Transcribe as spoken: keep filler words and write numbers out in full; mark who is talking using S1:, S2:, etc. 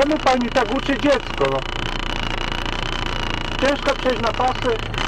S1: Czemu pani tak uczy dziecko? No? Ciężko przejść na pasy.